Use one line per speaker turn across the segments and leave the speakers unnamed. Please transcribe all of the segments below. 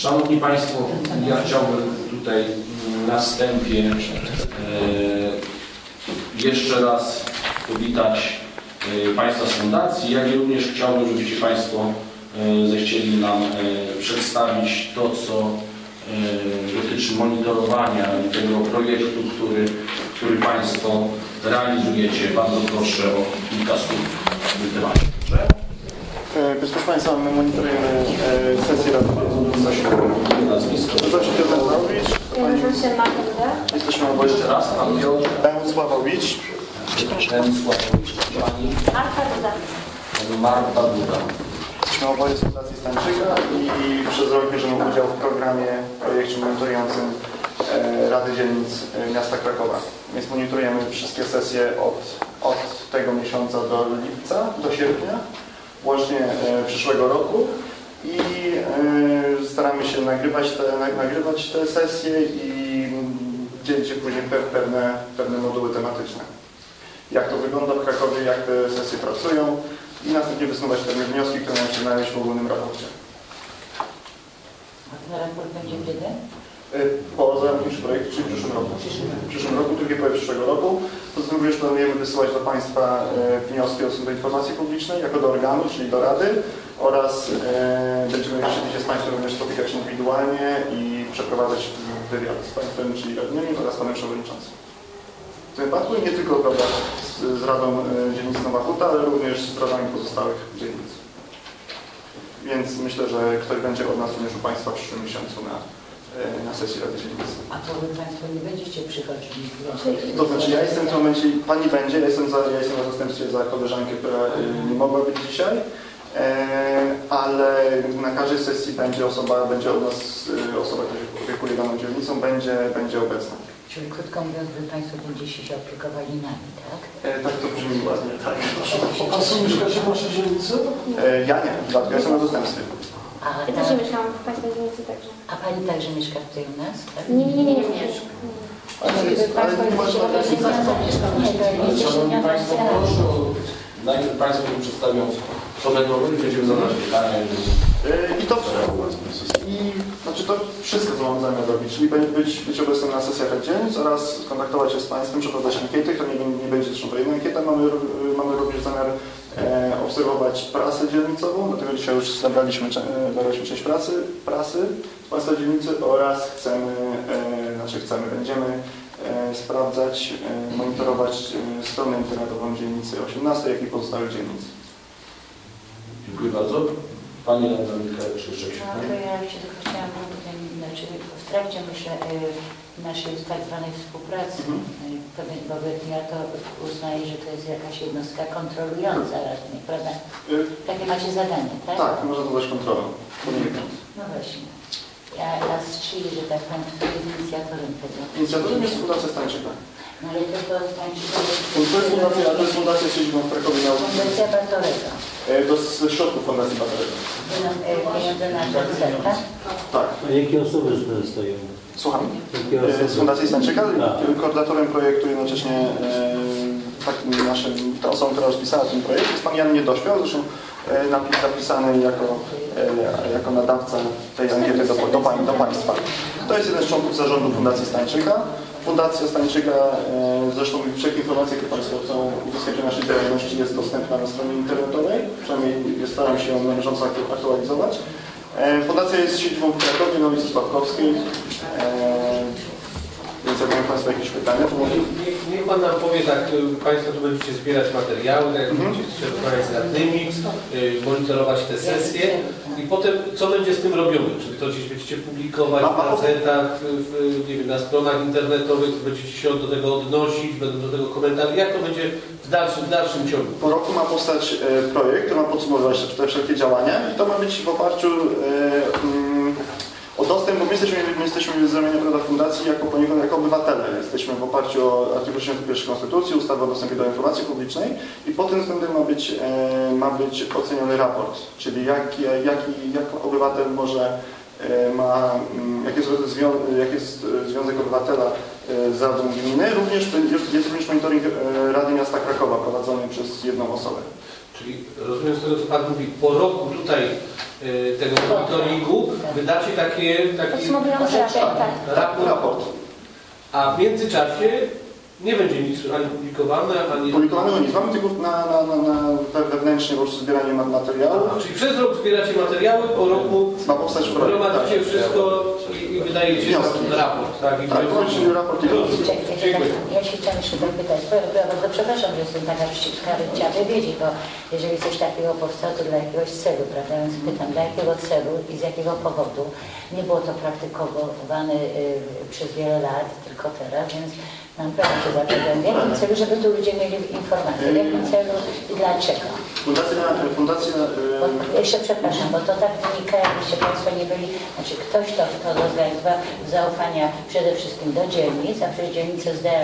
Szanowni Państwo, ja chciałbym tutaj na wstępie jeszcze raz powitać Państwa z Fundacji, jak i również chciałbym, żebyście Państwo zechcieli nam przedstawić to, co dotyczy monitorowania tego projektu, który Państwo realizujecie. Bardzo proszę o kilka słów w tym temacie.
Proszę Państwa, my monitorujemy sesję Rady Nazwisko. Nazywam się Piotrowicz. Jesteśmy oboje.
Jeszcze raz, Pan Piotr.
Sławowicz.
Pani
Marta Duda.
Marta Duda.
Jesteśmy oboje z Fundacji Stańczyka i przez rok bierzemy udział w projekcie monitorującym Rady Dzielnic Miasta Krakowa. Więc monitorujemy wszystkie sesje od tego miesiąca do lipca, do sierpnia, łącznie przyszłego roku i staramy się nagrywać te sesje i dzielić się później pewne moduły tematyczne. Jak to wygląda w Krakowie, jak te sesje pracują i następnie wysuwać pewne wnioski, które mają się znaleźć w ogólnym raporcie.
A ten raport będzie kiedy?
Po zamknięciu projektu, czyli w przyszłym roku. W przyszłym roku, drugiej połowie przyszłego roku. Poza tym również planujemy wysyłać do Państwa wnioski do informacji publicznej, jako do organu, czyli do Rady oraz będziemy chcieli się z Państwem również spotykać indywidualnie i przeprowadzać wywiad z Państwem, czyli radnymi oraz Panem Przewodniczącym. W tym wypadku nie tylko z Radą Dzielnicy Nowa Huta, ale również z radami pozostałych dzielnic. Więc myślę, że ktoś będzie od nas również u Państwa w przyszłym miesiącu na sesji Rady Dzielnicy.
A to Wy Państwo nie będziecie przychodzili?
To znaczy ja jestem w tym momencie, Pani będzie, ja jestem na zastępstwie za koleżankę, która nie mogła być dzisiaj, ale na każdej sesji będzie od nas osoba, która się opiekuje daną dzielnicą, będzie obecna.
Czyli krótko mówiąc, Wy Państwo będziecie się opiekowali nami, tak?
Tak to brzmi ładnie, tak.
A Państwo mieszkacie w naszej dzielnicy?
Ja nie, ja jestem na zastępstwie.
Ja też mieszkałam w Państwa dzielnicy także.
A Pani także mieszka tutaj u nas? Tak?
Nie mieszkam.
Szanowni Państwo, proszę, najpierw Państwo mi przedstawią, co będą robić, będziemy zadawać pytania.
Znaczy to wszystko, co mamy zamiar robić, czyli być obecnym na sesjach dzielnic oraz kontaktować się z Państwem, przeprowadzać ankiety, to nie będzie zresztą to jedna ankieta, mamy również zamiar obserwować prasę dzielnicową, dlatego dzisiaj już zabraliśmy część prasy z Państwa dzielnicy oraz będziemy sprawdzać, monitorować stronę internetową dzielnicy 18, jak i pozostałych dzielnic.
Dziękuję bardzo. Pani Dominika Krzysztof.
No to ja się tylko chciałam w trakcie myślę naszej tak zwanej współpracy, ja to uznaję, że to jest jakaś jednostka kontrolująca raczej, prawda? Takie macie zadanie, tak?
Tak, można to dać kontrolą.
No właśnie. Ja raz czyli, że tak powiem, kto jest inicjatorem tego?
Inicjatorem jest Fundacja Stańczyka.
No ale to Stańczyka
to jest fundacja z siedzibą w Krakowie.
Fundacja Batorego.
To ze środków Fundacji Batorego.
Pieniądze na cel, tak?
Tak.
A jakie osoby stoją?
Słucham. Z Fundacji Stańczyka, koordynatorem projektu jednocześnie ta osoba, która rozpisała ten projekt, jest Pan Jan Niedośpiał, zresztą zapisany jako nadawca tej ankiety do Państwa. To jest jeden z członków zarządu Fundacji Stańczyka. Fundacja Stańczyka, zresztą wszelkie informacje, jakie Państwo chcą uzyskać o naszej działalności, jest dostępna na stronie internetowej, przynajmniej staram się ją na bieżąco aktualizować. Fundacja jest siedzibą w Krakowie, na ulicy Sławkowskiej. Więc jak mają Państwo jakieś pytania, to może...
Niech Pan nam powie, tak, Państwo tu będziecie zbierać materiały, tak, będziecie rozmawiać z radnymi, monitorować te sesje i potem co będzie z tym robione? Czy to gdzieś będziecie publikować w gazetach, nie wiem, na stronach internetowych, będziecie się do tego odnosić, będą do tego komentarze, jak to będzie w dalszym ciągu?
Po roku ma powstać projekt, który ma podsumowywać te wszelkie działania i to ma być w oparciu o dostęp, bo my jesteśmy z ramienia Rada Fundacji jako obywatele. Jesteśmy w oparciu o artykuł 61 Konstytucji, ustawy o dostępie do informacji publicznej i pod tym względem ma być oceniony raport, czyli jak obywatel jaki jest związek obywatela z Radą Gminy. Jest również monitoring Rady Miasta Krakowa prowadzony przez jedną osobę.
Czyli rozumiem z tego, co Pan mówi, po roku tutaj tego monitoringu wydacie taki
Podsumowujący raport, tak.
Raport.
a w międzyczasie nie będzie nic ani publikowane, ani...
Publikowanego nic. Mamy tylko na wewnętrznie po prostu zbieranie materiału.
Czyli przez rok zbieracie materiały, po roku
Ma powstać projekt.
gromadzicie
Tak.
wszystko i wydajecie
Wnioski.
raport. Tak, i
Tak, kończymy raport i
Ja się chciałam jeszcze zapytać, bardzo przepraszam, że jestem taka wścibska, ale chciałabym wiedzieć, bo jeżeli coś takiego powstało, to dla jakiegoś celu, prawda? Więc pytam, dla jakiego celu i z jakiego powodu? Nie było to praktykowane przez wiele lat, tylko teraz, więc mam prawo się zapytać, w jakim celu, żeby tu ludzie mieli informacje, w jakim celu i dlaczego?
Fundacja
Bo, jeszcze przepraszam, bo to tak wynika, jakbyście Państwo nie byli, znaczy ktoś to rozgrywa zaufania przede wszystkim do dzielnic, a przez dzielnice zdają,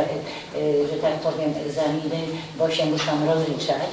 że tak powiem, egzaminy, bo się muszą rozliczać.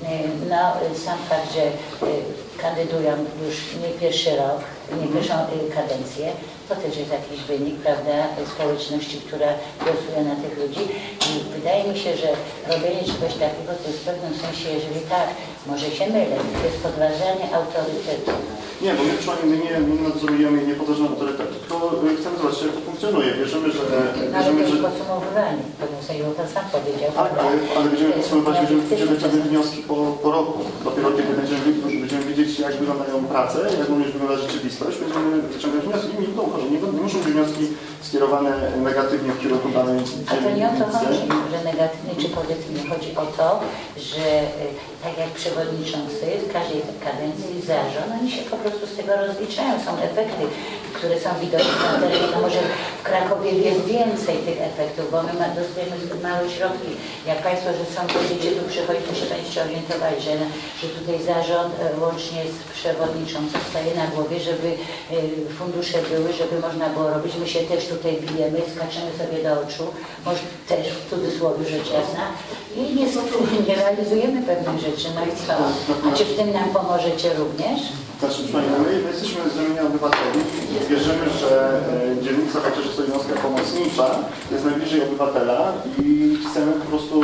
No, sam fakt, że kandydują już nie pierwszy rok, nie pierwszą kadencję, to też jest jakiś wynik, prawda, społeczności, która głosuje na tych ludzi. I wydaje mi się, że robienie czegoś takiego to jest w pewnym sensie, jeżeli tak, może się mylę, to jest podważanie autorytetu.
Nie, bo my nie nadzorujemy i nie podważamy autorytetu, tylko chcemy zobaczyć, jak to funkcjonuje. Wierzymy, że...
Ale to jest podsumowywanie, w pewnym sensie, bo Pan sam powiedział.
Ale będziemy podsumowywać, będziemy wyciągać wnioski po roku. Dopiero kiedy będziemy wiedzieć, jak wyglądają prace, jak również wygląda rzeczywistość, będziemy wyciągać wnioski i to uchodzi. Nie muszą być wnioski skierowane negatywnie w kierunku danej
A to nie o to
dzielnicy.
chodzi, że negatywnie czy pozytywnie. Chodzi o to, że tak jak przewodniczący w każdej kadencji zarząd, oni się po prostu z tego rozliczają. Są efekty, które są widoczne na terenie. No może w Krakowie jest więcej tych efektów, bo my dostajemy małe środki. Jak Państwo, że są, będziecie tu przychodzić, to się będziecie orientowali, że tutaj zarząd łącznie z przewodniczącym staje na głowie, żeby fundusze były, żeby można było robić. My się też tutaj bijemy, skaczemy sobie do oczu, może też w cudzysłowie rzecz jasna i nie realizujemy pewnych rzeczy. No i co? A czy w tym nam pomożecie również?
Znaczy, my jesteśmy z ramienia obywateli i wierzymy, że dzielnica, chociaż jest to jednostka pomocnicza, jest najbliżej obywatela i chcemy po prostu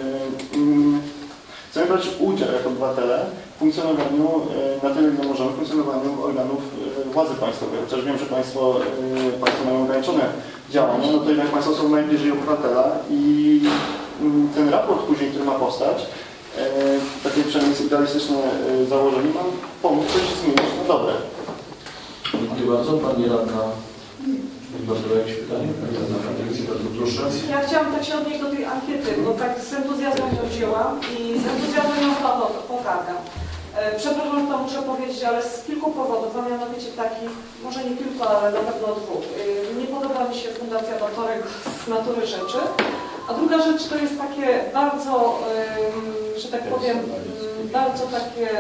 chcemy brać udział jako obywatele w funkcjonowaniu, na tyle ile możemy, w funkcjonowaniu organów władzy państwowej. Chociaż wiem, że Państwo mają ograniczone działania, no to jednak Państwo są najbliżej obywatela i ten raport później, który ma powstać, takie przynajmniej idealistyczne założenie, mam pomóc coś zmienić na dobre.
Dziękuję bardzo. Pani radna, bardzo jakieś pytanie? Pani radna Fabrycji, bardzo proszę.
Ja chciałam tak się odnieść do tej ankiety, bo tak z entuzjazmem ją wzięłam i z entuzjazmem ją pogardzam. Przepraszam, że to muszę powiedzieć, ale z kilku powodów, a mianowicie takich, może nie kilku, ale na pewno dwóch. Nie podoba mi się Fundacja Batorek z natury rzeczy, a druga rzecz to jest takie bardzo, że tak powiem, bardzo takie...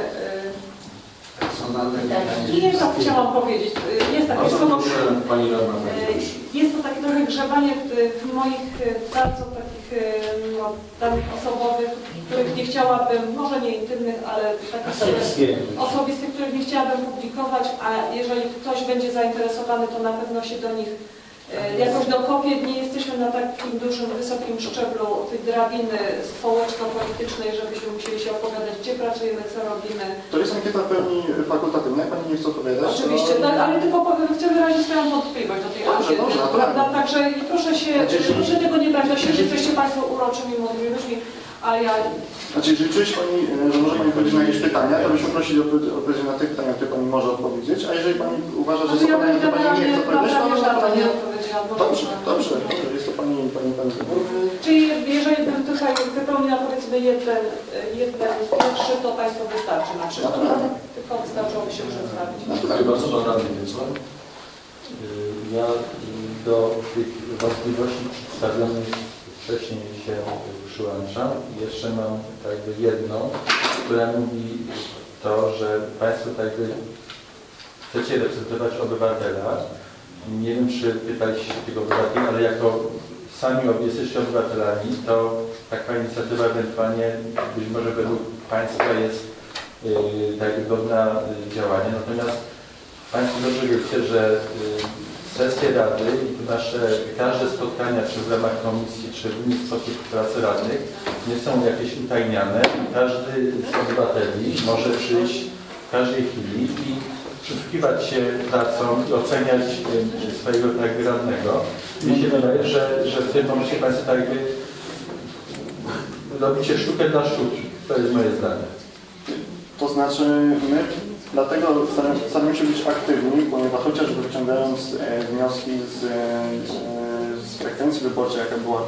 Nie tak chciałam powiedzieć. Jest takie słowo, jest to takie trochę grzebanie w moich bardzo takich danych osobowych, których nie chciałabym, może nie intymnych, ale takich osobistych, których nie chciałabym publikować, a jeżeli ktoś będzie zainteresowany, to na pewno się do nich jakoś dokopię. Nie jesteśmy na takim dużym, wysokim szczeblu tej drabiny społeczno-politycznej, żebyśmy musieli się opowiadać, gdzie pracujemy, co robimy.
To jest ankieta w pełni fakultatywna, jak Pani nie chce odpowiadać.
Oczywiście, tak, ale tylko chcę wyrazić swoją wątpliwość do tej ankiety. Prawda? Także i proszę tego nie brać do siebie, że jesteście Państwo uroczymi, mądrymi ludźmi, a ja...
Znaczy, jeżeli czujesz Pani, że może Pani odpowiedzieć na jakieś pytania, to byśmy prosili o odpowiedź na te pytania, które Pani może odpowiedzieć, a jeżeli Pani uważa, że są pytania, które Pani nie chce odpowiedzieć, to może Pani... Dobrze, jest to Pani wybór.
Czyli jeżeli bym tutaj wypełniła powiedzmy jeden pierwszy, to Państwu wystarczy na przykład. Tylko wystarczyłoby się przedstawić.
Dziękuję bardzo. Pan radny Wiesław.
Ja do tych wątpliwości przedstawionych wcześniej się przyłączam i jeszcze mam jakby jedną, która mówi to, że Państwo jakby chcecie reprezentować obywatela. Nie wiem, czy pytaliście tych obywateli, ale jako sami jesteście obywatelami, to taka inicjatywa ewentualnie być może według Państwa jest tak godna działania. Natomiast Państwo dobrze wiecie, że sesje Rady i każde spotkania, czy w ramach komisji, czy w inny sposób pracy radnych nie są jakieś utajniane. Każdy z obywateli może przyjść w każdej chwili i przysłuchiwać się pracą i oceniać swojego radnego. Mi się wydaje, że w tym momencie Państwo tak jakby robicie sztukę dla sztuki. To jest moje zdanie.
To znaczy my dlatego staramy się być aktywni, ponieważ chociażby wyciągając wnioski z frekwencji wyborczej, jaka była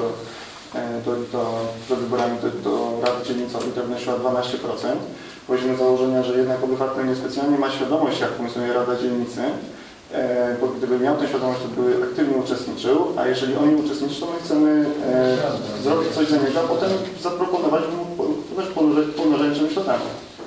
do wyborami do Rady Dzielnicowej, to wynosiła 12%. Wychodzimy z założenia, że jednak obywatel niespecjalnie ma świadomość, jak funkcjonuje Rada Dzielnicy, bo gdyby miał tę świadomość, to by aktywnie uczestniczył, a jeżeli on nie uczestniczy, to my chcemy zrobić coś za niego, a potem zaproponować mu też pomnożenie środami.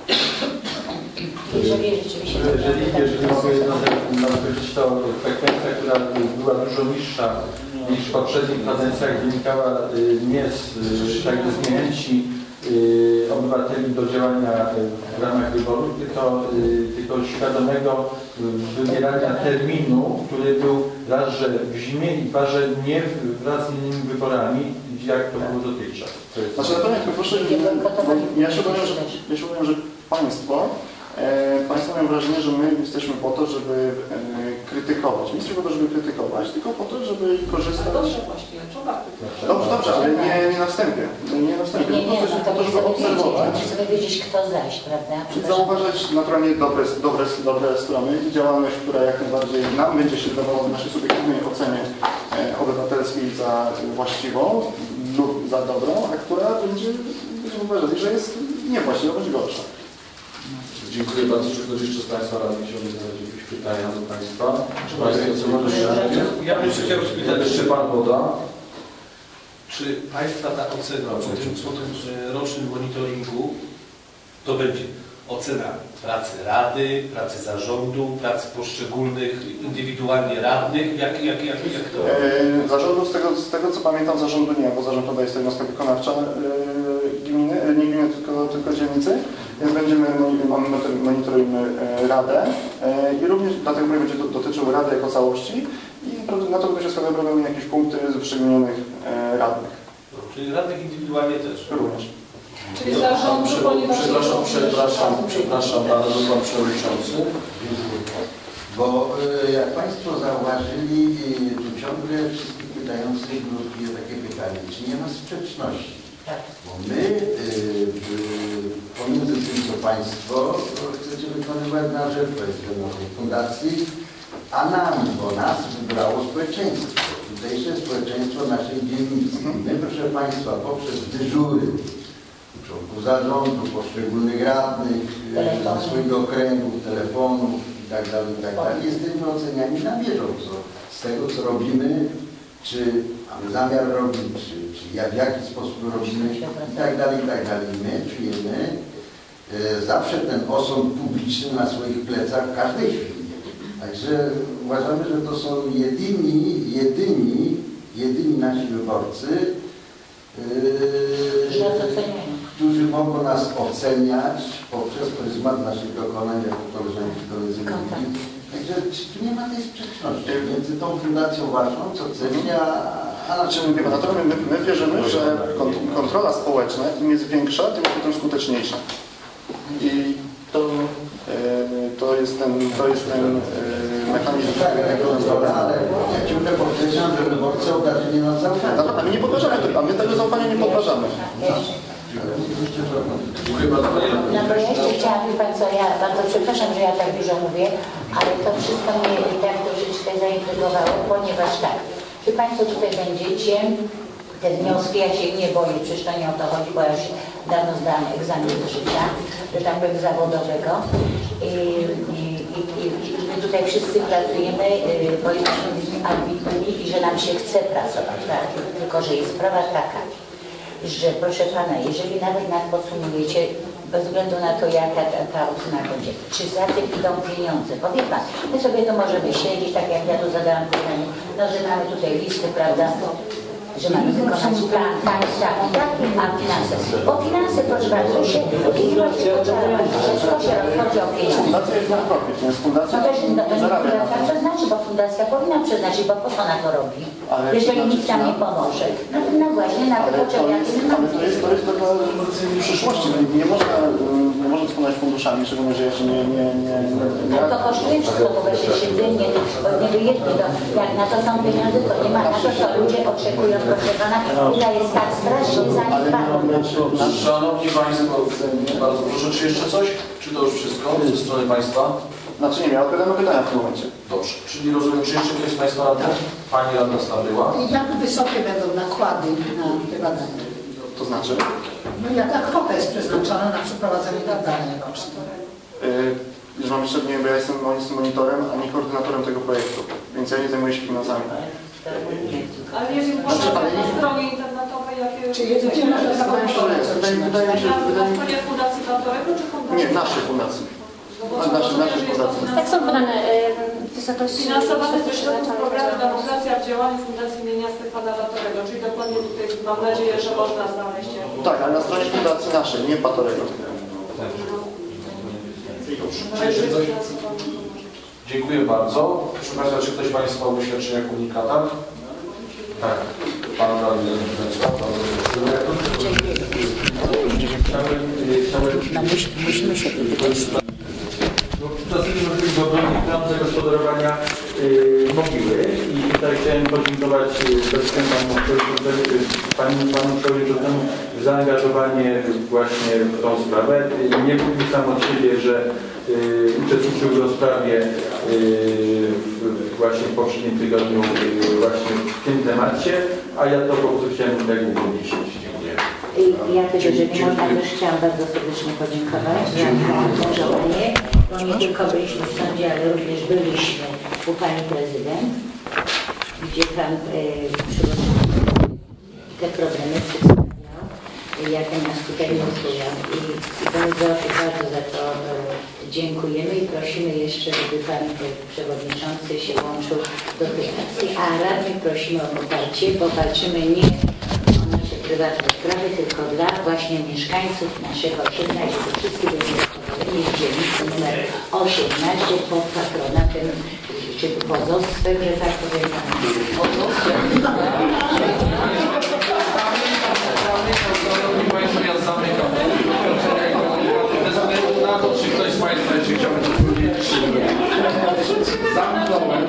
Jeżeli mogę powiedzieć, to frekwencja, która była dużo niższa niż w poprzednich kadencjach, wynikała nie z niechęci obywateli do działania w ramach wyborów, tylko świadomego wybierania terminu, który był raz, że w zimie i dwa, że nie wraz z innymi wyborami, jak to było dotychczas.
Znaczy, proszę, ja się obawiam, że Państwo mają wrażenie, że my jesteśmy po to, żeby krytykować. Nie jesteśmy po to, żeby krytykować, tylko po to, żeby korzystać...
Dobrze właśnie,
Dobrze, ale nie na wstępie. Nie na wstępie. Po prostu po to, żeby obserwować.
Muszę sobie wiedzieć, kto zaś, prawda?
Zauważać naturalnie dobre strony i działalność, która jak najbardziej nam będzie się wydawała w naszej subiektywnej ocenie obywatelskiej za właściwą lub za dobrą, a która będziemy uważali, że jest niewłaściwa bądź gorsza.
Dziękuję bardzo. Czy ktoś jeszcze z Państwa radnych chciałby zadać jakieś pytania do Państwa? Czy Państwo co może
Ja bym jeszcze chciał spytać,
jeszcze Pan Woda.
czy Państwa ta ocena po tym rocznym monitoringu to będzie ocena pracy Rady, pracy zarządu, pracy poszczególnych indywidualnie radnych? Jak to?
Zarządu, z tego co pamiętam, zarządu nie, bo zarząd to jest jednostka wykonawcza gminy, nie gminy, tylko dzielnicy. Więc monitorujemy Radę i również dlatego będzie dotyczył Rady jako całości i na to będą się składały jakieś punkty z wyszczególnionych radnych.
Czyli radnych indywidualnie też?
Również.
Czyli zarządu, ponieważ...
Przepraszam bardzo, Pan Przewodniczący.
Bo jak Państwo zauważyli, tu ciągle wszystkich pytających nurtuje takie pytanie, czy nie ma sprzeczności? Bo my pomiędzy tym, co Państwo chcecie wykonywać na rzecz fundacji, a nami, bo nas wybrało społeczeństwo, tutejsze społeczeństwo naszej dzielnicy. My, proszę Państwa, poprzez dyżury członków zarządu, poszczególnych radnych, swojego okręgu, telefonów itd., jesteśmy oceniani na bieżąco z tego, co robimy, czy mamy zamiar robić, czy w jaki sposób robimy itd. My czujemy zawsze ten osąd publiczny na swoich plecach w każdej chwili. Także uważamy, że to są jedyni nasi wyborcy, którzy mogą nas oceniać poprzez pryzmat naszych dokonań, jako koleżanki i koledzy mówili. Także tu nie ma tej sprzeczności między tą fundacją waszą, co ceni,
Natomiast my wierzymy, że kontrola społeczna im jest większa, tym jest potem skuteczniejsza. I to jest ten mechanizm.
Tak, ale ja ciągle podkreślam, że wyborcy obdarzyli nas zaufaniem.
A my nie podważamy tego, a my tego zaufania nie podważamy.
Dziękuję bardzo.
No bo ja jeszcze chciałam, wie Pan co, ja bardzo przepraszam, że ja tak dużo mówię, ale to wszystko mnie tak troszeczkę zaintrygowało, ponieważ tak, Czy Państwo tutaj będziecie, te wnioski, ja się nie boję, przecież to nie o to chodzi, bo ja już dawno zdałam egzamin z życia, że tak powiem zawodowego i my tutaj wszyscy pracujemy, bo jesteśmy ambitni i że nam się chce pracować, tak? Tylko że jest sprawa taka, że proszę Pana, jeżeli nawet nas podsumujecie, bez względu na to, jaka ta ocena będzie, czy za tym idą pieniądze, bo wie Pan, my sobie to możemy śledzić, tak jak ja tu zadałam pytanie, no że mamy tutaj listy, prawda, że mamy wykonać plan państwa i taki, a finanse. Bo finanse, proszę bardzo, się ilość wszystko się rozchodzi o pieniądze.
Fundacja jest non-profit, więc fundacja
No to jest
zarabia na
fundacja,
tym.
co znaczy, bo fundacja fundacja powinna przeznaczyć, bo po co ona to robi?
Ale
Jeżeli
przeznaczyć
nikt tam
na-
nie pomoże. No właśnie na to potrzeby, jakie my mamy.
to jest pewna przyszłości. Nie można dysponować funduszami, szczególnie, że jeszcze nie
To kosztuje wszystko, bo weźcie się dymnie, od niego jedni, to jak na to są pieniądze, to nie ma na to, co ludzie oczekują, proszę pana, która jest tak strasznie zaniedbana.
Szanowni Państwo, bardzo proszę, czy jeszcze coś? Czy to już wszystko ze strony Państwa?
Znaczy nie, ja odpowiadam na pytania w tym momencie.
Dobrze, czyli rozumiem, czy jeszcze ktoś z Państwa radny? Pani radna Stabyła.
Jak wysokie będą nakłady na te badania?
To znaczy?
No jaka kwota jest przeznaczona na przeprowadzenie badania roczne?
Już mam jeszcze, nie, bo ja jestem monitorem, a nie koordynatorem tego projektu, więc ja nie zajmuję się finansami.
Ale jest informacja na stronie internetowej, jakie...
Czy gdzie można
Wydaje mi się, że jest.
Na stronie Fundacji Batorego czy Fundacji?
Nie, naszej fundacji. Naszej fundacji.
Tak są podane wysokości.
Finansowane ze środków programu Demokracja w działaniu Fundacji imienia Stefana Batorego, czyli dokładnie tutaj mam nadzieję, że można znaleźć.
Tak, ale na stronie fundacji naszej, nie Batorego.
Dziękuję bardzo. Proszę Państwa, czy ktoś Państwa o wyświadczeniach komunikatach? Tak. Pan radny Wrocław, bardzo proszę.
Musimy się
Dosyć możliwy obrony plan zagospodarowania mogiły i tutaj chciałem podziękować panu przewodniczącemu za zaangażowanie właśnie w tą sprawę. Nie mówił sam od siebie, że uczestniczył w rozprawie właśnie w poprzednim tygodniu właśnie w tym temacie, a ja to po prostu chciałem tego upublicznić. Dziękuję.
Ja też, jeżeli można, też chciałam bardzo serdecznie podziękować za zaangażowanie, bo nie tylko byliśmy w sądzie, ale również byliśmy u pani prezydent, gdzie pan przewodniczący te problemy przedstawiał, jakie nas tutaj nurtują. I bardzo za to dziękujemy i prosimy jeszcze, żeby pan przewodniczący się łączył do tej akcji, a radnych prosimy o poparcie, bo walczymy nie prywatne sprawy, tylko dla właśnie mieszkańców naszego osiedla, gdzie to wszyscy byli zadowoleni w dzielnicy numer 18 pod patronatem, czy pozostwem, że tak powiem,
Szanowni Państwo, ja zamykam. Bez względu na to, czy ktoś z Państwa jeszcze chciałby coś powiedzieć, czy nie. Zamknąłem.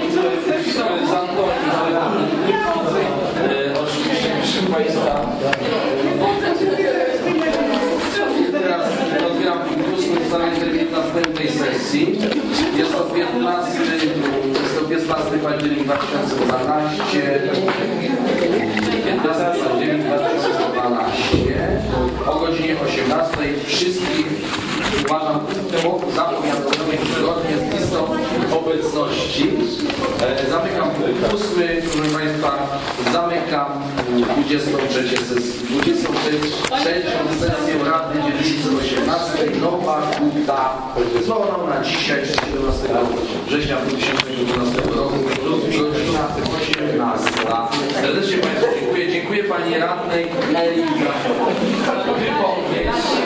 Oczywiście, proszę Państwa. Teraz otwieram 8. termin następnej sesji. Jest to 15 październik 2012. 15 październik 2012 o godzinie 18. Wszystkich uważam zapowiadanymi zgodnie z listą obecności. Zamykam 8. Proszę Państwa, zamykam 23. sesję Rady Dzielnicy 18. Nowa Huta zwołaną na dzisiaj 17 września 2012 roku. Godzina 18. Serdecznie Państwu dziękuję. Dziękuję Pani Radnej Eli za wypowiedź.